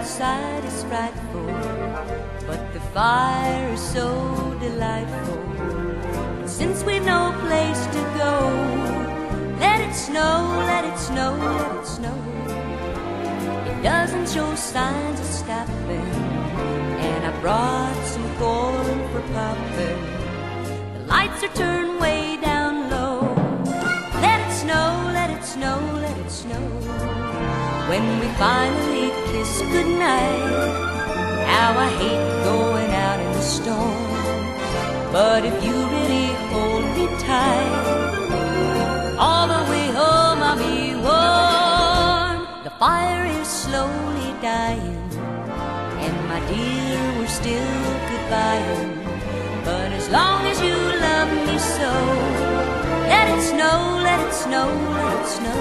outside is frightful, but the fire is so delightful. And since we've no place to go, let it snow, let it snow, let it snow. It doesn't show signs of stopping, and I brought some corn for popping. The lights are turned way down low. Let it snow, let it snow, let it snow. When we finally kiss goodnight, how I hate going out in the storm. But if you really hold me tight, all the way home I'll be warm. The fire is slowly dying, and my dear, we're still goodbying. But as long as you love me so, let it snow, let it snow, let it snow.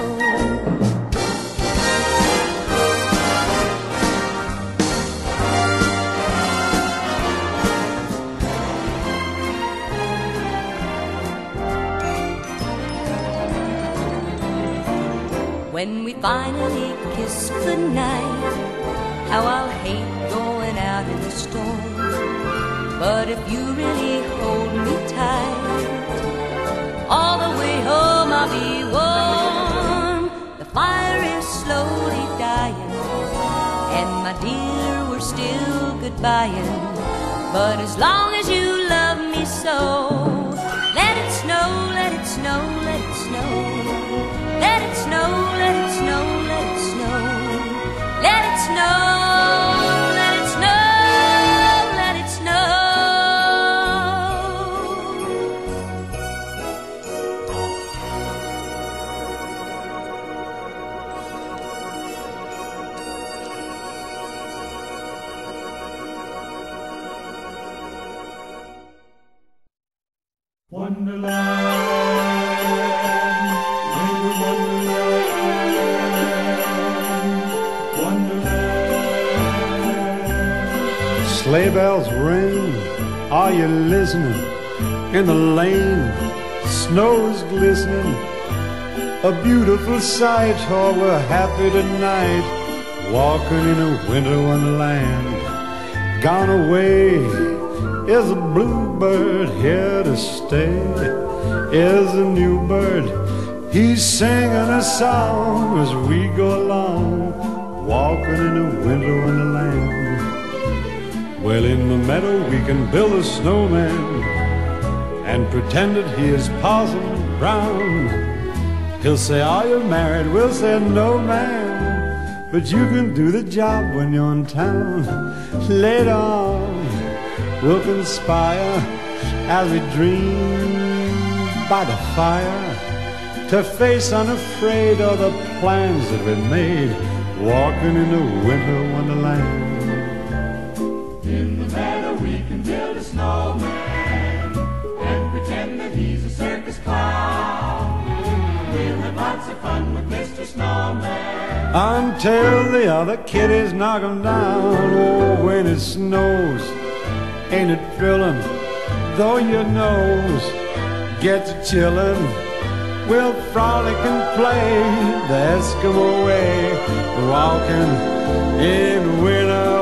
When we finally kiss goodnight, how I'll hate going out in the storm. But if you really hold me tight, all the way home I'll be warm. The fire is slowly dying, and my dear, we're still goodbying. But as long as you love me so, let it snow, let it snow, let it snow. Let it snow, let it snow, let it snow. Let it snow, let it snow, let it snow. Wonderland. Sleigh bells ring, are you listening? In the lane, snow's glistening. A beautiful sight, oh, we're happy tonight, walking in a winter wonderland. Gone away is a bluebird, here to stay is a new bird. He's singing a song as we go along, walking in a winter wonderland. Well, in the meadow we can build a snowman and pretend that he is Parson Brown. He'll say, are you married? We'll say, no, man, but you can do the job when you're in town. Later on, we'll conspire as we dream by the fire to face unafraid all the plans that we made, walking in a winter wonderland. In the meadow we can build a snowman and pretend that he's a circus clown. We'll have lots of fun with Mr. Snowman until the other kiddies knock him down. Oh, when it snows, ain't it thrilling? Though your nose gets chillin', we'll frolic and play the Eskimo way, walking in winter